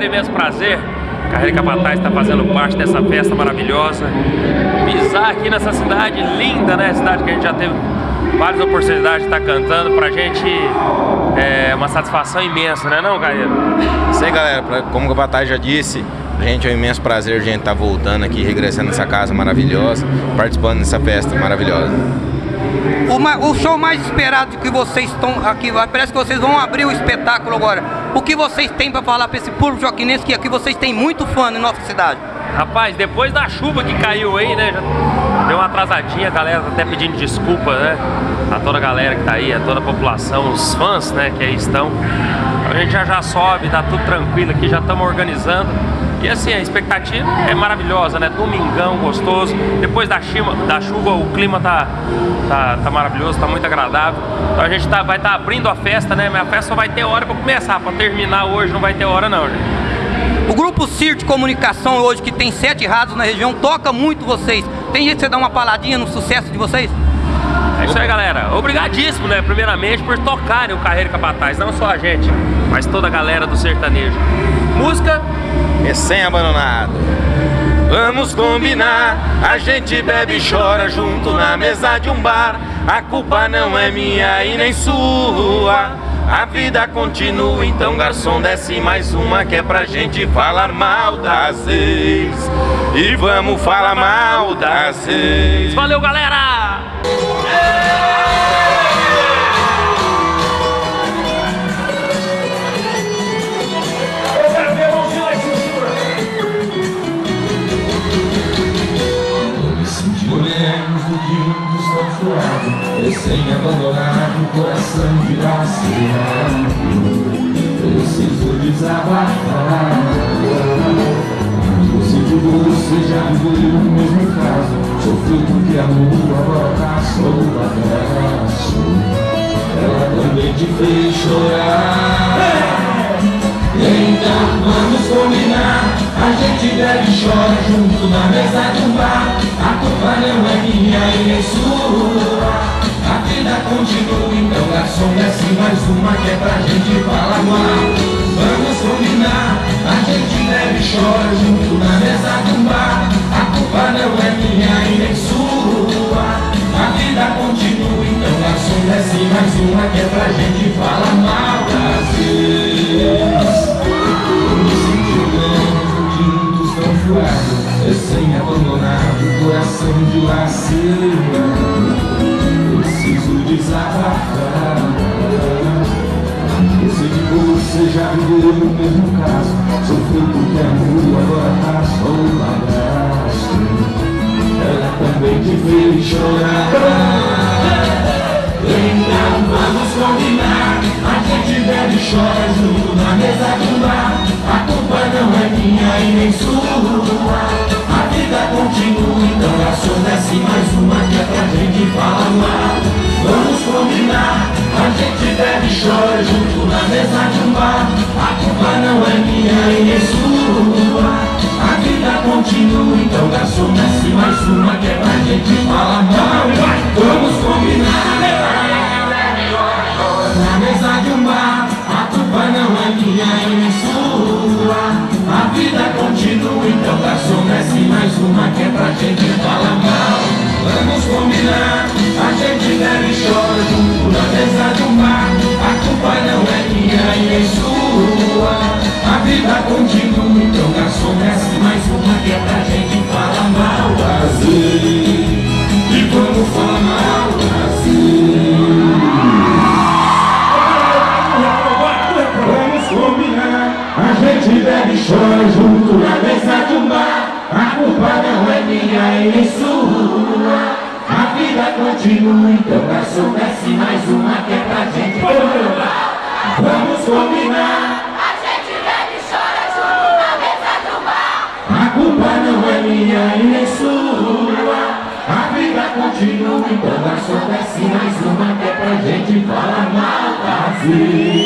galera, imenso prazer. Carreira Capataz está fazendo parte dessa festa maravilhosa. Pisar aqui nessa cidade linda, né? Cidade que a gente já teve várias oportunidades de estar cantando. Pra gente é uma satisfação imensa, né não, Carreira? Isso aí, galera. Como o Capataz já disse, pra gente é um imenso prazer a gente estar voltando aqui, regressando nessa casa maravilhosa, participando dessa festa maravilhosa. O show mais esperado que vocês estão aqui, parece que vocês vão abrir o espetáculo agora. O que vocês têm para falar para esse público joaquinense, que aqui vocês têm muito fã na nossa cidade? Rapaz, depois da chuva que caiu aí, né, já deu uma atrasadinha, a galera tá até pedindo desculpa, né, a toda a galera que tá aí, a toda a população, os fãs, né, que aí estão. A gente já sobe, tá tudo tranquilo aqui, já estamos organizando. E assim, a expectativa é maravilhosa, né? Domingão gostoso. Depois da chuva o clima tá maravilhoso, tá muito agradável. Então a gente vai estar abrindo a festa, né? Mas a festa só vai ter hora para começar, para terminar hoje não vai ter hora não, gente. O Grupo Cirte Comunicação hoje, que tem 7 rádios na região, toca muito vocês. Tem jeito de você dar uma paladinha no sucesso de vocês? É isso aí, galera. Obrigadíssimo, né? Primeiramente por tocarem o Carreira Capataz. Não só a gente, mas toda a galera do sertanejo. Música Recém-abandonado. Vamos combinar, a gente bebe e chora junto na mesa de um bar. A culpa não é minha e nem sua. A vida continua, então garçom desce mais uma, que é pra gente falar mal das ex. E vamos falar mal das ex. Valeu, galera! Recém-abandonado, coração dilacerado, preciso desabafar. Inclusive você já viveu o mesmo caso, sofreu porque amor, agora passou o abraço. Ela também te fez chorar. Então vamos combinar, a gente bebe e chora junto na mesa de um bar. A culpa não é minha e nem sua. A vida continua, então garçom desce mais uma, que é pra gente falar mal. Vamos combinar, a gente bebe e chora junto na mesa de um bar. A culpa não é minha e nem sua. A vida continua, então garçom desce mais uma, que é pra gente falar mal das vezes. Me senti juntos tão furado, recém-abandonado, coração dilacerado. Preciso desabafar. Eu sei que você já viveu o mesmo caso, sofreu porque amor, agora passou o abraço. Ela também te fez chorar. Então vamos combinar, a gente bebe e chora junto na mesa de um bar. A culpa não é minha e nem sua. A vida continua, então garçom desce mais uma, que é pra gente falar mal. Vamos combinar, a gente bebe e chora junto na mesa de um bar. A culpa não é minha e nem sua. A vida continua, então garçom desce mais uma, que é pra gente falar mal. Vamos combinar, na mesa de um bar. A culpa não é minha e nem sua. A vida continua, então garçom desce mais uma, que é pra gente falar mal. Vamos combinar, a gente bebe e chora junto na mesa de um bar. A culpa não é minha e nem sua. A vida continua, então garçom desce mais uma, que é pra gente falar mal das ex. E vamos falar mal das ex. Vamos combinar, a gente bebe e chora junto na mesa de um bar. A culpa não é minha e nem sua. A vida continua, então garçom desce mais uma, que é pra gente falar. Vamos combinar, a gente bebe e chora junto na mesa do bar. a culpa não é minha e nem sua. A vida continua, então garçom desce mais uma, que é pra gente falar mal da vida.